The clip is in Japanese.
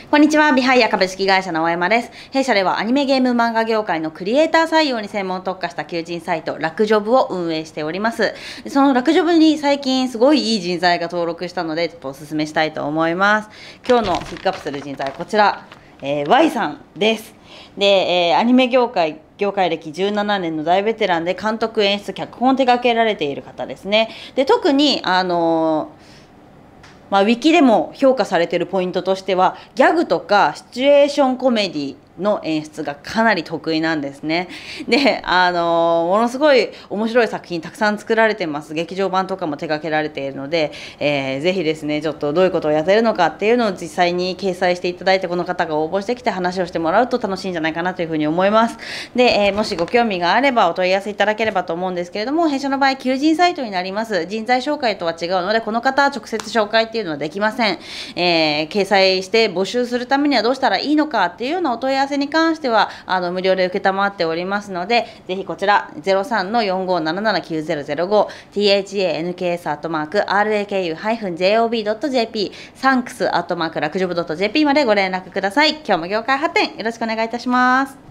こんにちは、ビハイヤ株式会社の大山です。弊社ではアニメゲーム漫画業界のクリエイター採用に専門特化した求人サイト、ラクジョブを運営しております。そのラクジョブに最近すごいいい人材が登録したので、ちょっとお勧めしたいと思います。今日のピックアップする人材はこちら、Y さんです。で、アニメ業界歴17年の大ベテランで監督、演出、脚本を手掛けられている方ですね。で、特にウィキでも評価されているポイントとしては、ギャグとかシチュエーションコメディの演出がかなり得意なんですね。で、ものすごい面白い作品たくさん作られてます。劇場版とかも手掛けられているので、ぜひですね、ちょっとどういうことをやってるのかっていうのを実際に掲載していただいて、この方が応募してきて話をしてもらうと楽しいんじゃないかなというふうに思います。で、もしご興味があればお問い合わせいただければと思うんですけれども、弊社の場合求人サイトになります。人材紹介とは違うので、この方は直接紹介っていうのはできません。掲載して募集するためにはどうしたらいいのかっていうようなお問い合わせに関しては無料で承っておりますので、ぜひこちら 03-4577-9005 thanks@raku-job.jp thanks@rakjob.jp までご連絡ください。今日も業界発展よろしくお願いいたします。